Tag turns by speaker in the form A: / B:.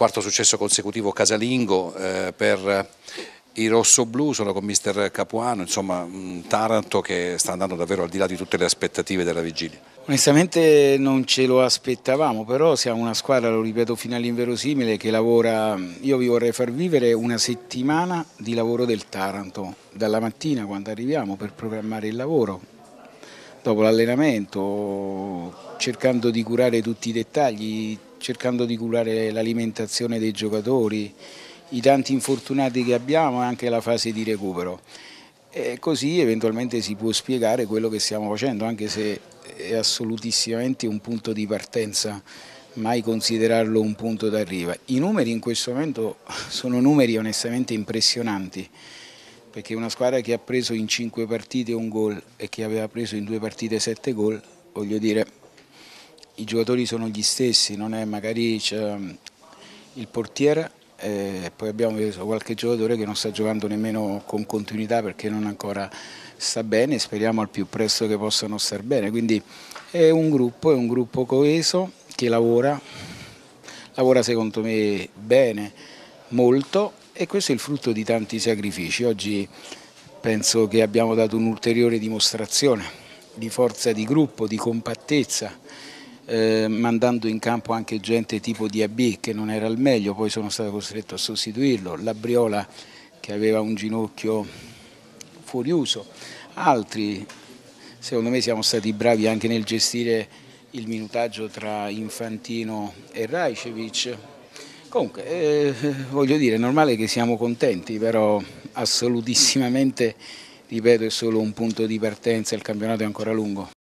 A: quarto successo consecutivo casalingo per i rossoblù, sono con mister Capuano, insomma un Taranto che sta andando davvero al di là di tutte le aspettative della vigilia.
B: Onestamente non ce lo aspettavamo, però siamo una squadra, lo ripeto fino all'inverosimile, che lavora. Io vi vorrei far vivere una settimana di lavoro del Taranto, dalla mattina quando arriviamo per programmare il lavoro, dopo l'allenamento, cercando di curare tutti i dettagli, cercando di curare l'alimentazione dei giocatori, i tanti infortunati che abbiamo e anche la fase di recupero. E così eventualmente si può spiegare quello che stiamo facendo, anche se è assolutissimamente un punto di partenza, mai considerarlo un punto d'arrivo. I numeri in questo momento sono numeri onestamente impressionanti, perché una squadra che ha preso in 5 partite un gol e che aveva preso in 2 partite 7 gol, voglio dire, i giocatori sono gli stessi, non è magari il portiere. Poi abbiamo preso qualche giocatore che non sta giocando nemmeno con continuità perché non ancora sta bene, speriamo al più presto che possano star bene, quindi è un gruppo coeso che lavora secondo me bene, molto, e questo è il frutto di tanti sacrifici. Oggi penso che abbiamo dato un'ulteriore dimostrazione di forza di gruppo, di compattezza, mandando in campo anche gente tipo Diaby che non era al meglio, poi sono stato costretto a sostituirlo, Labriola che aveva un ginocchio fuori uso, altri. Secondo me siamo stati bravi anche nel gestire il minutaggio tra Infantino e Rajcevic. Comunque voglio dire, è normale che siamo contenti, però assolutissimamente, ripeto, è solo un punto di partenza, il campionato è ancora lungo.